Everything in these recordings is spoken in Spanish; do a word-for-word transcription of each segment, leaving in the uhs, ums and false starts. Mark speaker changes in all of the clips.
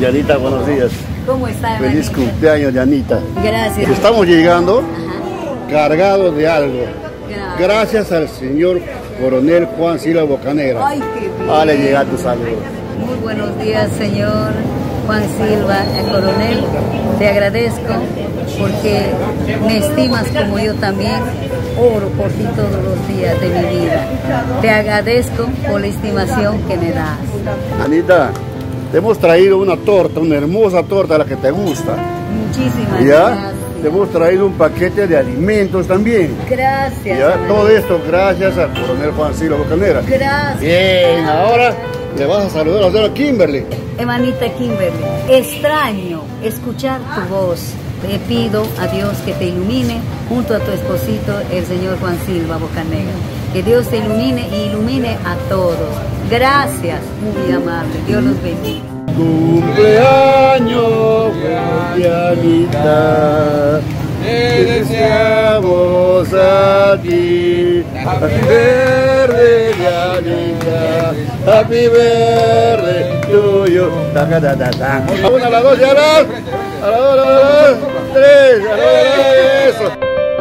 Speaker 1: Dianita, buenos días.
Speaker 2: ¿Cómo está,
Speaker 1: Feliz
Speaker 2: hermanita?
Speaker 1: cumpleaños, Dianita.
Speaker 2: Gracias.
Speaker 1: Estamos llegando
Speaker 2: Ajá.
Speaker 1: cargados de algo.
Speaker 2: Gracias.
Speaker 1: Gracias al señor coronel Juan Silva Bocanegra.
Speaker 2: Ay, qué bien.
Speaker 1: Dale, llega tu saludo.
Speaker 2: Muy buenos días, señor Juan Silva, el coronel. Te agradezco porque me estimas como yo también oro por ti todos los días de mi vida. Te agradezco por la estimación que me das.
Speaker 1: Anita, te hemos traído una torta, una hermosa torta, la que te gusta.
Speaker 2: Muchísimas
Speaker 1: ¿Ya?
Speaker 2: gracias.
Speaker 1: Te hemos traído un paquete de alimentos también.
Speaker 2: Gracias.
Speaker 1: ¿Ya?
Speaker 2: hermanita.
Speaker 1: Todo esto gracias al coronel Juan Silva Bocanegra.
Speaker 2: Gracias.
Speaker 1: Bien, ahora le vas a saludar a la señora Kimberly.
Speaker 2: Hermanita Kimberly, extraño escuchar tu voz. Te pido a Dios que te ilumine junto a tu esposito, el señor Juan Silva Bocanegra. Que Dios te ilumine y ilumine a todos. Gracias, muy amable. Dios los bendiga.
Speaker 1: Cumpleaños, Dianita, te deseamos a ti. Happy birthday, Dianita, happy birthday to you. Ta, ta, ta, ta, ta. A una, a las dos, y a las, a las dos, a las dos, tres, a las dos, a las dos, eso.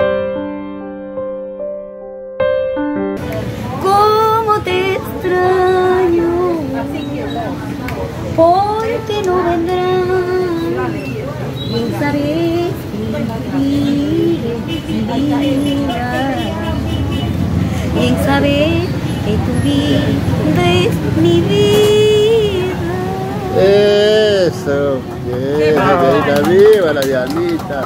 Speaker 2: ¿Cómo te extraño? Porque no vendrás. Bien sabes vivir mi vida. Bien sabes que tu vida es mi vida.
Speaker 1: Eso, bien, Dianita, viva la Dianita.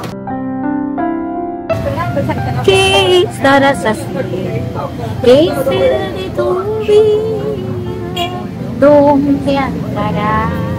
Speaker 2: ¿Qué estarás haciendo? ¿Qué será de tu vida? ¿Dónde andarás?